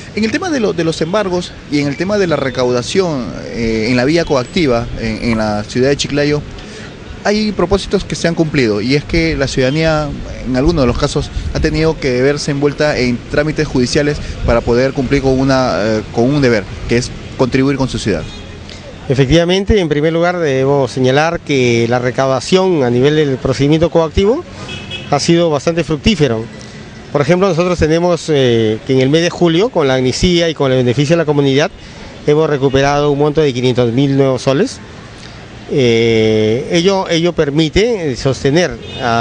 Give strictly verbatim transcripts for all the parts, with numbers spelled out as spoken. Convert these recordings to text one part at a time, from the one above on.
En el tema de, lo, de los embargos y en el tema de la recaudación eh, en la vía coactiva en, en la ciudad de Chiclayo, hay propósitos que se han cumplido, y es que la ciudadanía en algunos de los casos ha tenido que verse envuelta en trámites judiciales para poder cumplir con, una, eh, con un deber, que es contribuir con su ciudad. Efectivamente, en primer lugar debo señalar que la recaudación a nivel del procedimiento coactivo ha sido bastante fructífero. Por ejemplo, nosotros tenemos eh, que en el mes de julio, con la amnistía y con el beneficio de la comunidad, hemos recuperado un monto de quinientos mil nuevos soles. Eh, ello, ello permite sostener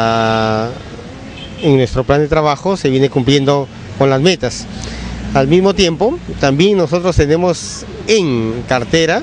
a, en nuestro plan de trabajo, se viene cumpliendo con las metas. Al mismo tiempo, también nosotros tenemos en cartera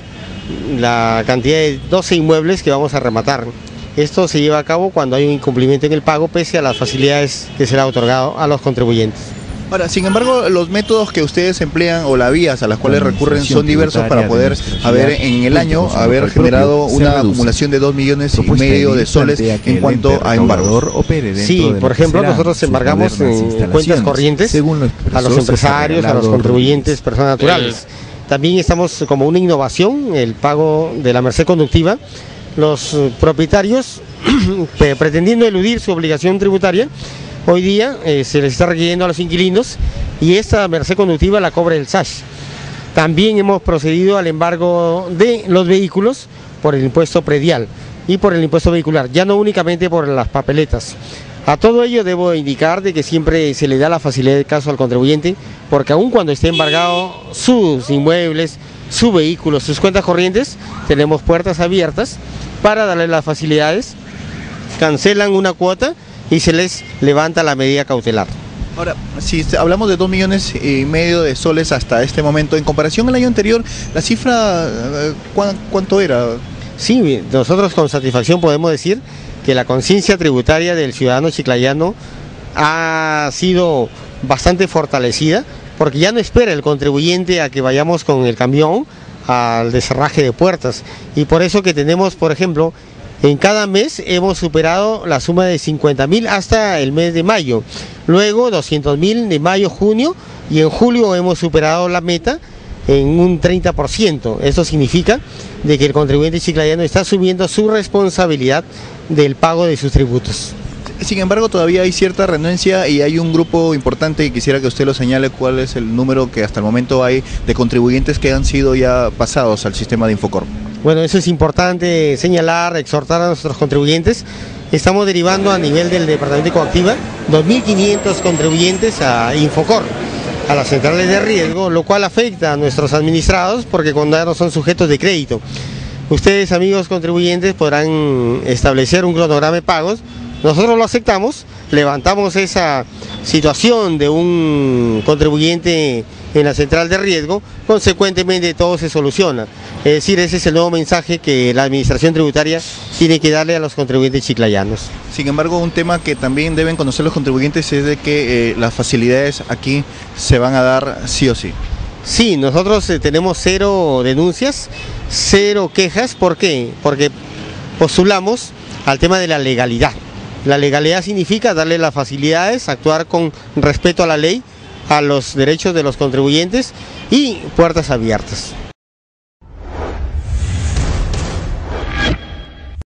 la cantidad de doce inmuebles que vamos a rematar. Esto se lleva a cabo cuando hay un incumplimiento en el pago, pese a las facilidades que se le ha otorgado a los contribuyentes. Ahora, sin embargo, los métodos que ustedes emplean o las vías a las cuales recurren son diversos para poder haber en el año haber generado una acumulación de dos millones y medio de soles en cuanto a embargos. Sí, por ejemplo, nosotros embargamos en cuentas corrientes a los empresarios, a los contribuyentes, personas naturales. También estamos como una innovación, el pago de la merced conductiva. Los propietarios, pretendiendo eludir su obligación tributaria, hoy día eh, se les está requiriendo a los inquilinos, y esta merced conductiva la cobra el S A S. También hemos procedido al embargo de los vehículos por el impuesto predial y por el impuesto vehicular, ya no únicamente por las papeletas. A todo ello debo indicar de que siempre se le da la facilidad de caso al contribuyente, porque aun cuando esté embargado sus inmuebles, su vehículo, sus cuentas corrientes, tenemos puertas abiertas para darle las facilidades, cancelan una cuota y se les levanta la medida cautelar. Ahora, si hablamos de dos millones y medio de soles hasta este momento, en comparación al año anterior, la cifra, ¿cuánto era? Sí, nosotros con satisfacción podemos decir que la conciencia tributaria del ciudadano chiclayano ha sido bastante fortalecida, porque ya no espera el contribuyente a que vayamos con el camión al descerraje de puertas, y por eso que tenemos, por ejemplo, en cada mes hemos superado la suma de cincuenta mil hasta el mes de mayo, luego doscientos mil de mayo, junio, y en julio hemos superado la meta en un treinta por ciento. Eso significa de que el contribuyente chiclayano está asumiendo su responsabilidad del pago de sus tributos. Sin embargo, todavía hay cierta renuencia y hay un grupo importante, y quisiera que usted lo señale, cuál es el número que hasta el momento hay de contribuyentes que han sido ya pasados al sistema de Infocorp. Bueno, eso es importante señalar, exhortar a nuestros contribuyentes. Estamos derivando a nivel del Departamento de Coactiva dos mil quinientos contribuyentes a Infocorp, a las centrales de riesgo, lo cual afecta a nuestros administrados porque cuando ya no son sujetos de crédito. Ustedes, amigos contribuyentes, podrán establecer un cronograma de pagos. Nosotros lo aceptamos, levantamos esa situación de un contribuyente en la central de riesgo, consecuentemente todo se soluciona. Es decir, ese es el nuevo mensaje que la administración tributaria tiene que darle a los contribuyentes chiclayanos. Sin embargo, un tema que también deben conocer los contribuyentes es de que eh, las facilidades aquí se van a dar sí o sí. Sí, nosotros eh, tenemos cero denuncias, cero quejas. ¿Por qué? Porque postulamos al tema de la legalidad. La legalidad significa darle las facilidades, actuar con respeto a la ley, a los derechos de los contribuyentes y puertas abiertas.